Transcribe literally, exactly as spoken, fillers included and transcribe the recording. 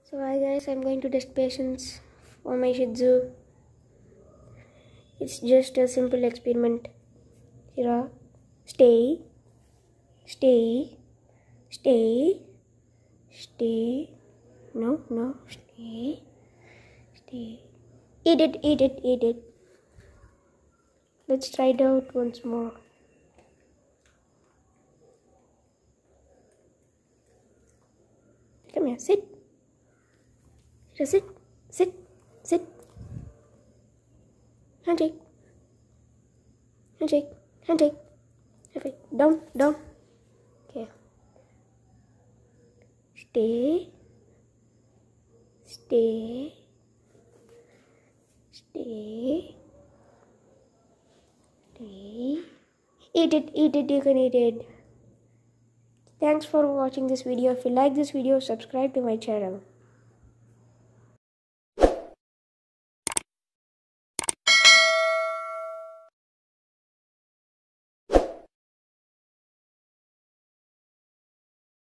So hi guys, I'm going to test patience for my Shih Tzu. It's just a simple experiment. Here, stay, stay, stay, stay. No, no, stay, stay. Eat it, eat it, eat it. Let's try it out once more. Come here, sit. Here, sit, sit, sit. Handshake, handshake, handshake. Handshake. Down, down. Okay. Stay, stay, stay, stay. Eat it, eat it, you can eat it. Thanks for watching this video. If you like this video, subscribe to my channel.